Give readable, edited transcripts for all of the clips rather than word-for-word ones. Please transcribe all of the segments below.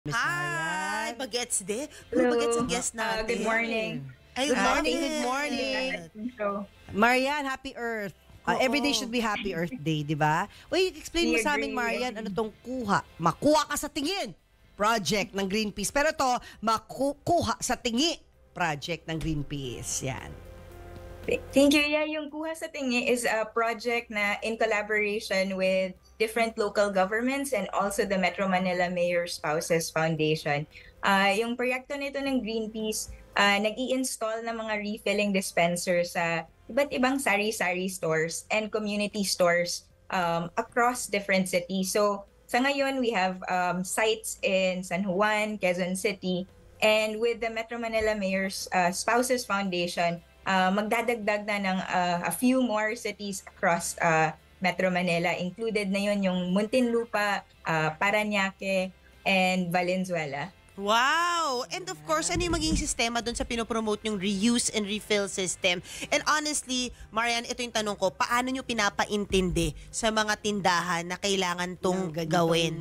Miss Hi! Marian. Bagets de. Hello. Bagets ang guest natin. Good morning. Ay, Good love morning, it. good morning. So, Marian, Happy Earth. Every day Oo. should be Happy Earth Day, di ba? Wait, explain mo We sa amin, agree, Marian, we ano tong makuha ka sa tingin project ng Greenpeace. Pero to, makukuha sa tingi project ng Greenpeace. Yan. thank you. Yeah, yung Kuha sa Tingi is a project na in collaboration with different local governments and also the Metro Manila Mayor Spouses Foundation. Yung proyekto nito ng Greenpeace, nag-i-install ng mga refilling dispensers sa iba't ibang sari-sari stores and community stores across different cities. So, sa ngayon, we have sites in San Juan, Quezon City, and with the Metro Manila Mayor's Spouses Foundation, magdadagdag na ng a few more cities across Metro Manila. Included na yun yung Muntinlupa, Parañaque, and Valenzuela. Wow! And of course, ano yung magiging sistema doon sa pinopromote yung reuse and refill system? And honestly, Marian, ito yung tanong ko, paano nyo pinapaintindi sa mga tindahan na kailangan tong gawin?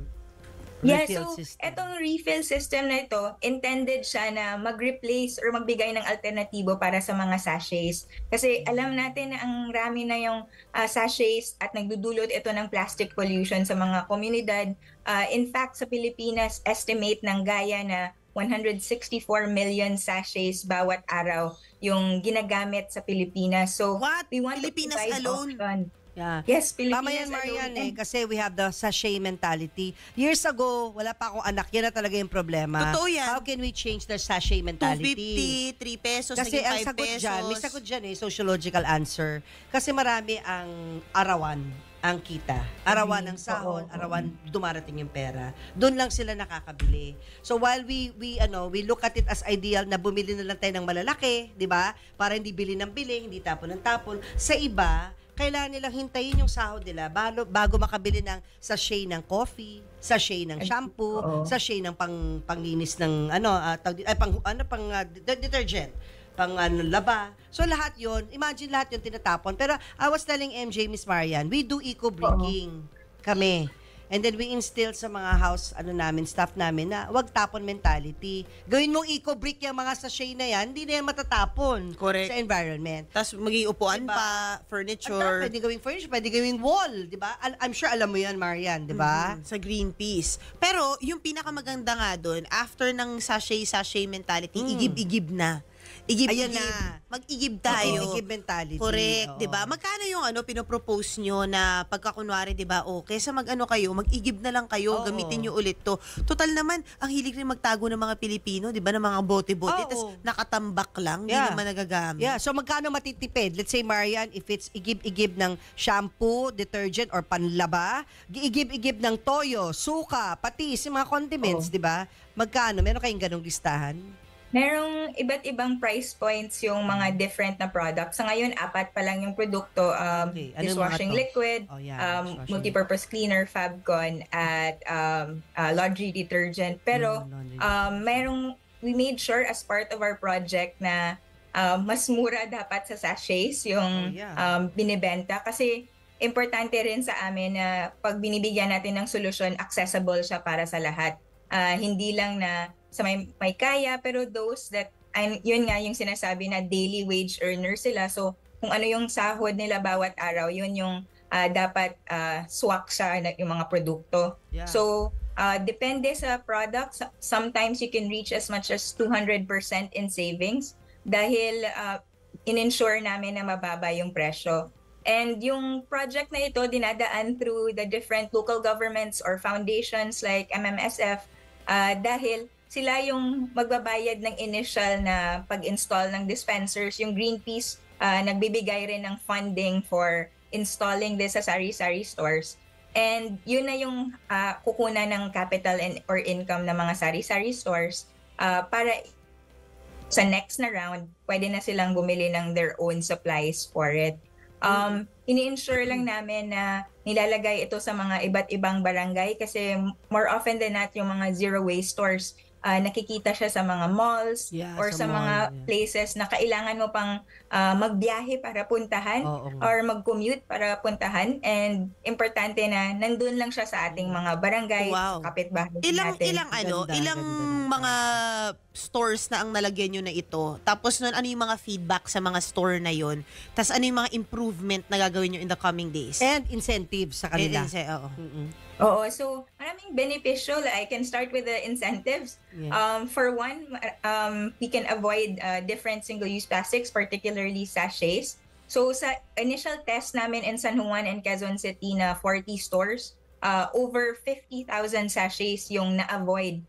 Yeah, Refill so system. etong refill system na ito, intended siya na mag-replace or magbigay ng alternatibo para sa mga sachets. Kasi alam natin na ang rami na yung sachets at nagdudulot ito ng plastic pollution sa mga komunidad. In fact, sa Pilipinas, estimate ng Gaya na 164 million sachets bawat araw yung ginagamit sa Pilipinas. So, What? we want Pilipinas to provide alone? option. Yeah. Yes, Tama Pilipinas yan, Marian, alone. kasi we have the sachet mentality. Years ago, wala pa akong anak. Yan na talaga yung problema. Totoo yan. How can we change the sachet mentality? 250, 3 pesos, Kasi naging ang 5 sagot pesos. dyan, may sagot dyan sociological answer. Kasi marami ang arawan ang kita. Arawan ang sahod, Oo. arawan dumarating yung pera. Doon lang sila nakakabili. So while we look at it as ideal na bumili na lang tayo ng malalaki, 'di ba? Para hindi bili ng bili, hindi tapon ng tapon. Sa iba, kailangan nilang hintayin yung sahod nila bago makabili ng sachet ng coffee, sachet ng shampoo, Oo. sachet ng panglinis ng detergent, laba. So lahat 'yon, imagine lahat 'yon tinatapon. Pero I was telling MJ, Miss Marian, we do eco-bricking kami. And then we instill sa mga staff namin na wag tapon mentality. Gawin mong eco-brick yung mga sachet na yan, hindi na yan matatapon Correct. sa environment. Tapos magiging upuan Diba? pa, At furniture. pwede gawing furniture, pwede gawing wall, di ba? I'm sure alam mo yan, Marian, di ba? Sa Greenpeace. Pero yung pinakamaganda nga doon, after ng sachet mentality, igib-igib na. Igib-igib. Ayan na. Mag-igib tayo. Igib mentality. Correct, Oo. 'di ba? Magkano yung pinopropose nyo na pagkakunwari, 'di ba? O kaysa kayo, mag-igib na lang kayo, Oo. gamitin nyo ulit 'to. Total naman, ang hilig rin magtago ng mga Pilipino, 'di ba? Ng mga bote-bote, Oo. tas nakatambak lang, hindi Yeah. naman nagagamit. Yeah, so magkano matitipid? Let's say, Marian, if it's igib-igib ng shampoo, detergent, or panlaba, igib-igib ng toyo, suka, patis, yung mga condiments, Oo. di ba? Magkano? Meron kayong ganong listahan? Merong iba't ibang price points yung mga different na products. Sa ngayon, 4 pa lang yung produkto. Okay. Ano yung Dishwashing mga to? liquid, Oh, yeah, dishwashing multipurpose cleaner, Fabcon, at laundry detergent. Pero Laundry we made sure as part of our project na mas mura dapat sa sachets yung Oh, yeah. binibenta. Kasi importante rin sa amin na pag binibigyan natin ng solusyon, accessible siya para sa lahat. Hindi lang na sa may kaya, pero those that, yun nga yung sinasabi na daily wage earner sila. So, kung ano yung sahod nila bawat araw, yun yung dapat swak siya yung mga produkto. Yeah. So, depende sa product. Sometimes you can reach as much as 200% in savings dahil in-ensure namin na mababa yung presyo. And yung project na ito, dinadaan through the different local governments or foundations like MMSF dahil sila yung magbabayad ng initial na pag-install ng dispensers. Yung Greenpeace, nagbibigay rin ng funding for installing this sa sari-sari stores. And yun na yung kukunan ng capital or income ng mga sari-sari stores para sa next na round, pwede na silang bumili ng their own supplies for it. ini-ensure lang namin na nilalagay ito sa mga iba't ibang barangay kasi more often than not yung mga zero waste stores nakikita siya sa mga malls or sa mga places na kailangan mo pang magbiyahe para puntahan or mag-commute para puntahan, and importante na nandun lang siya sa ating mga barangay, kapitbahay natin. Ilang mga stores na ang nalagyan nyo na ito? Tapos nun, ano yung mga feedback sa mga store na yon? Tapos ano yung mga improvement na gagawin nyo in the coming days? And incentives sa kanila. Oo, so maraming beneficial. I can start with the incentives. For one, we can avoid different single-use plastics, particularly sachets. So sa initial test namin in San Juan and Quezon City na 40 stores, over 50,000 sachets yung na-avoid.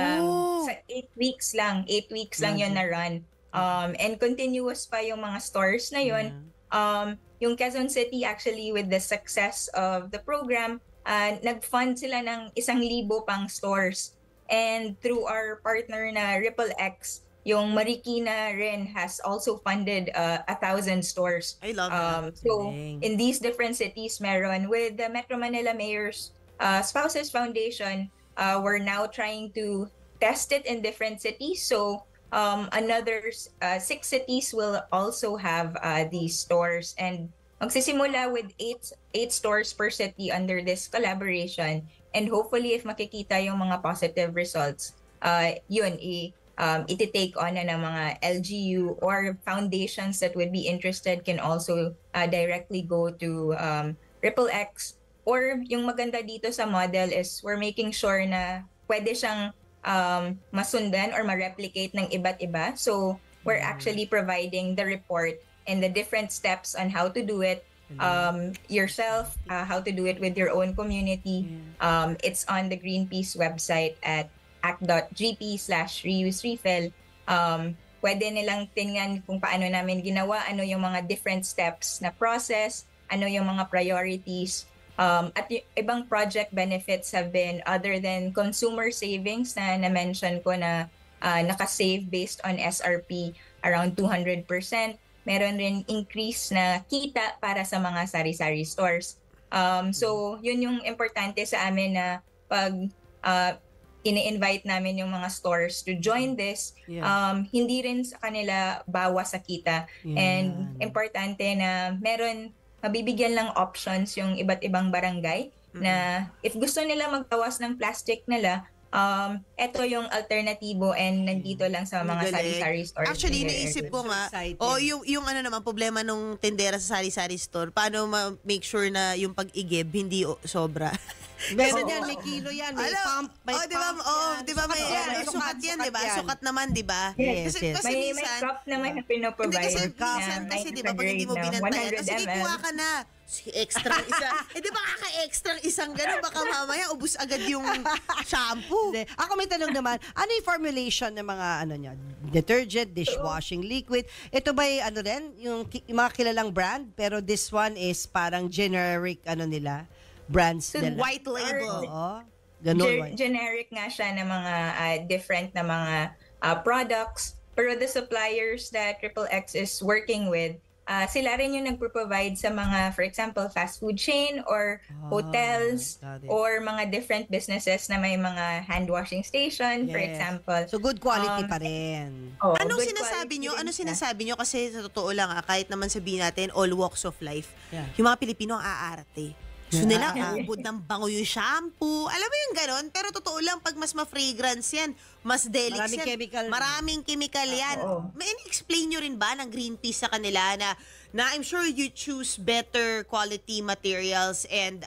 Sa 8 weeks lang. 8 weeks lang yun na run. And continuous pa yung mga stores na yun. Yung Quezon City, actually, with the success of the program, nag-fund sila ng 1,000 pang stores. And through our partner na Ripple X, yung Marikina rin has also funded 1,000 stores. I love that. So, in these different cities, meron. With the Metro Manila Mayor's Spouses Foundation, we're now trying to test it in different cities. So, another 6 cities will also have these stores. And magsisimula with 8 stores per city under this collaboration, and hopefully if makikita yung mga positive results, yun iti-take on na ng mga LGU or foundations that would be interested can also directly go to Ripple X. Or yung maganda dito sa model is we're making sure na pwede siyang masundan or ma-replicate ng iba't iba. So we're actually providing the report and the different steps on how to do it yourself, how to do it with your own community. It's on the Greenpeace website at act.gp/reuse-refill. Pwede nilang tingnan kung paano namin ginawa, ano yung mga different steps na process, ano yung mga priorities. At ibang project benefits have been other than consumer savings na na-mention ko na nakasave based on SRP around 200%. Meron rin increase na kita para sa mga sari-sari stores. So, yun yung importante sa amin na pag ini-invite namin yung mga stores to join this, hindi rin sa kanila bawas sa kita. And importante na mabibigyan lang options yung iba't ibang barangay na if gusto nila magbawas ng plastic nila, ito yung alternatibo and nandito lang sa mga sari-sari stores. Actually, naisip ko nga, yung ano naman, problema nung tendera sa sari-sari store, paano ma-make sure na yung pag-igib hindi sobra? Meron yan, may kilo yan, may pump, may pump yan. Diba, may sukat yan, diba? Sukat naman, diba? Yes, Kasi may cup naman na pinoprovide. Kasi diba, pag hindi mo binantayan, sige, kuha ka na. Extra isa. Di ba kaka-extra isang gano'n? Baka mamaya ubus agad yung shampoo. Ako may tanong naman, ano yung formulation ng mga detergent, dishwashing liquid? Ito ba yung mga kilalang brand? Pero this one is parang generic nila? Brands nila. White label. Ganun. Generic nga siya ng mga different na mga products. Pero the suppliers that Triple X is working with, sila rin yung nagpo-provide sa mga, for example, fast food chain or hotels or mga different businesses na may mga hand washing station, for example. So good quality pa rin. Anong sinasabi nyo? Kasi sa totoo lang, kahit naman sabihin natin, all walks of life, yung mga Pilipino ang aarte. Gusto nila, abot ng bango yung shampoo. Alam mo yung ganon? Pero totoo lang, pag mas ma-fragrance yan, mas delicate yan. Maraming chemical yan. May explain nyo rin ba ng Greenpeace sa kanila na I'm sure you choose better quality materials and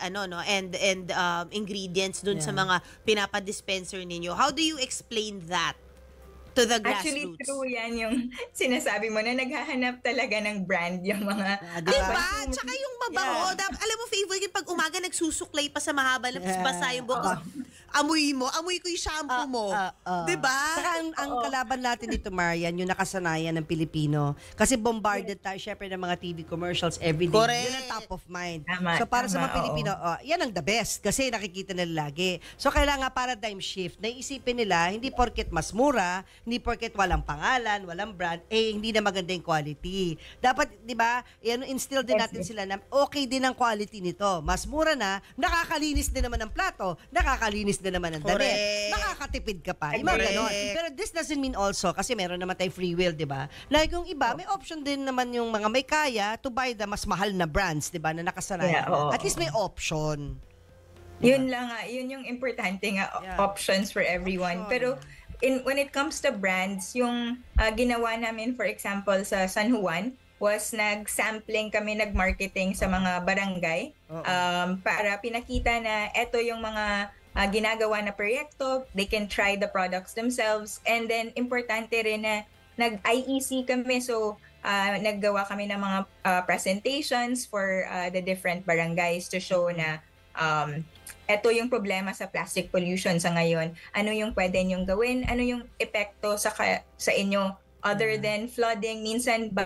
ingredients dun sa mga pinapa-dispenser ninyo. How do you explain that to the grassroots? Actually, true yan yung sinasabi mo na naghahanap talaga ng brand yung mga... Diba? Tsaka yung mabango. Alam mo, favorite yung pag umaga nagsusuklay pa sa mahaba na basa yung buhok. amoy mo, amoy ko yung shampoo mo. 'Di ba? Saka ang kalaban natin dito, Marian, yung nakasanayan ng Pilipino. Kasi bombarded tayo, syempre, ng mga TV commercials everyday. Correct. Yun ang top of mind. Tama, So, para sa tama, mga Pilipino, yan ang the best. Kasi nakikita nila lagi. So, kailangan paradigm shift. Naisipin nila, hindi porket mas mura, hindi porket walang pangalan, walang brand, hindi na maganda yung quality. Dapat, di ba, instill din natin sila na okay din ang quality nito. Mas mura na, nakakalinis din naman ang plato, nakakalinis din naman ang damit. Correct. Makakatipid ka pa. Yung mga Correct. ganon. Pero this doesn't mean also, kasi meron naman tayong free will, di ba? Like yung iba, may option din naman yung mga may kaya to buy the mas mahal na brands, di ba, na nakasanayan. Yeah, oo. At least may option. Yun lang nga, yun yung importante nga, Yeah. options for everyone. Pero when it comes to brands, yung ginawa namin, for example, sa San Juan, was nag-sampling kami, nag-marketing sa mga barangay para pinakita na eto yung mga ginagawa na proyekto, they can try the products themselves, and then importante rin na nag-IEC kami, so naggawa kami ng mga presentations for the different barangays to show na eto yung problema sa plastic pollution sa ngayon. Ano yung pwede nyong gawin? Ano yung epekto sa inyo other than flooding? Minsan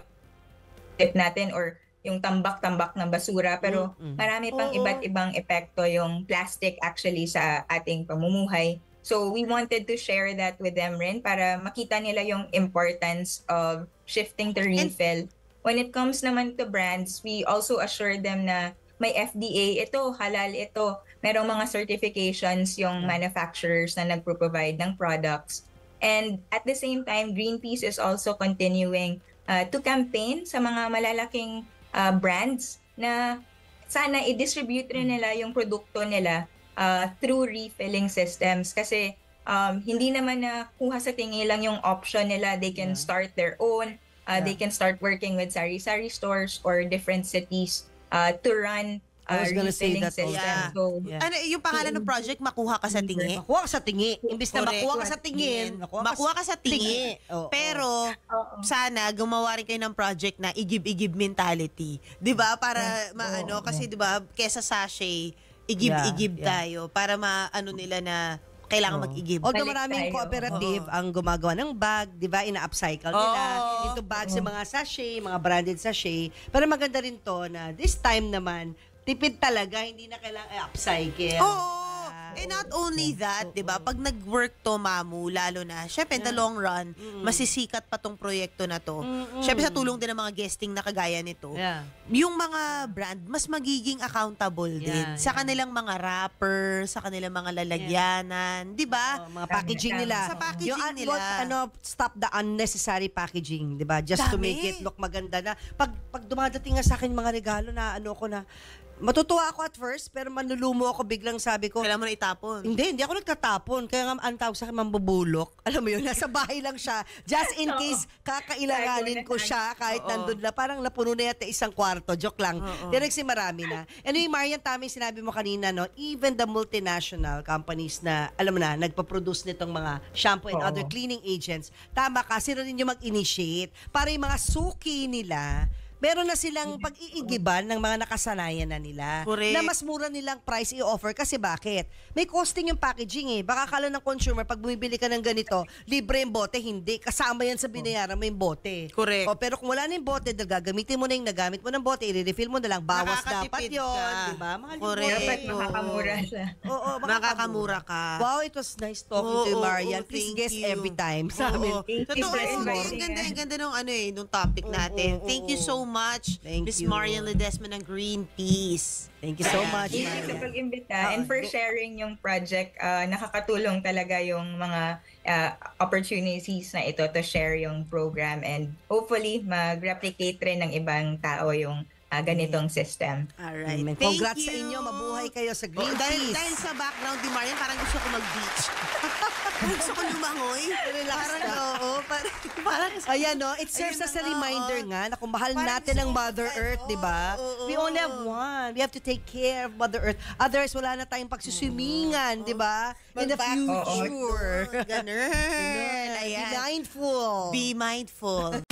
natin or yung tambak-tambak ng basura, pero marami pang iba't ibang epekto yung plastic actually sa ating pamumuhay. So we wanted to share that with them rin para makita nila yung importance of shifting to refill. When it comes naman to brands, we also assure them na may FDA ito, halal ito. Merong mga certifications yung manufacturers na nagpo-provide ng products. And at the same time, Greenpeace is also continuing to campaign sa mga malalaking brands na sana i-distribute rin nila yung produkto nila through refilling systems. Kasi hindi naman na kuha sa tingi lang yung option nila. They can start their own. They can start working with sari-sari stores or different cities to run I was gonna say refilling that also. system. Yeah. So, Ano yung pangalan ng project, Makuha Ka sa Tingi? Makuha ka sa tingi. Imbis na Correct. makuha ka sa tingin, Makuha ka sa tingi. Oo. Pero sana gumawa rin kayo ng project na igib-igib mentality. 'Di ba? Para maano kasi 'di ba, kesa sachet, igib-igib Yeah. tayo para maano nila na kailangan mag-igib. Although Balik maraming tayo. cooperative ang gumagawa ng bag, di ba, ina-upcycle nila Oo. into bags yung mga sachet, mga branded sachet. Pero maganda rin to na this time naman, tipid talaga, hindi na kailangan upcycle. Oo. And not only that, 'di ba? Pag nag-work to, Mamu, lalo na, syempre in the long run, masisikat pa tong proyekto na to. Syempre sa tulong din ng mga guesting na kagaya nito. Yeah. Yung mga brand mas magiging accountable din Yeah, sa kanilang mga wrapper, sa kanilang mga lalagyanan, 'di ba? Mga packaging Tama. nila. Sa packaging yung, nila. Stop the unnecessary packaging, 'di ba? Just to Dami. make it look maganda na. Pag dumadating nga sa akin mga regalo na ko na, matutuwa ako at first, pero manlulumo ako, biglang sabi ko, Kailangan mo na itapon. hindi ako nagtatapon. Kaya nga ang tawag sa akin, mambubulok. Alam mo yun, nasa bahay lang siya. Just in case, kakailanganin ko siya kahit nandun na. Parang napuno na yata isang kwarto. Joke lang. Pero kasi marami na. Anyway, Marian, tama yung sinabi mo kanina, no? Even the multinational companies na, alam mo na, nagpa-produce nitong mga shampoo and other cleaning agents, tama ka, sila rin yung mag-initiate para yung mga suki nila, meron na silang pag-iigiban ng mga nakasanayan na nila. Correct. Na mas mura nilang price i-offer. Kasi bakit? May costing yung packaging eh. Baka kala ng consumer, pag bumibili ka ng ganito, libre yung bote. Hindi. Kasama yan sa binayaran mo yung bote. Correct. O, pero kung wala na yung bote, gagamitin mo na yung nagamit mo ng bote, i-refill mo na lang. Bawas dapat Nakakatipid yun. ka. Diba? Mahal yung Correct. bote. dapat makakamura siya. Oo, Makakamura ka. Wow, it was nice talking to you, Oo, Marian. oo, Please thank guest you. every time sa amin. Thank you Totoo, for ang inviting ganda, us. ang ganda nung nung topic natin. Thank you so much, Thank Miss you. Marian Ledesma ng Greenpeace. Thank you so much, Thank you sa Marian. pag-imbita and for sharing yung project. Nakakatulong talaga yung mga opportunities na ito to share yung program and hopefully mag-replicate rin ng ibang tao yung ganitong system. Alright. Amen. Thank Congrats you. sa inyo. Mabuhay kayo sa Oh, dahil Greenpeace. sa background ni Marian, parang gusto ko mag-beach. Parang gusto ko lumangoy. Relax Parang, ka. oo. Parang, Ayan, no? It serves Ayun as a na nga, reminder oo. nga na kung mahal Parang natin ang gusto ko Mother yan, Earth, di ba? oo, We only have one. We have to take care of Mother Earth. Otherwise, wala na tayong pagsuswimingan, di ba? In the Mag-back- future. Ganun. Be Ayan. mindful. Be mindful.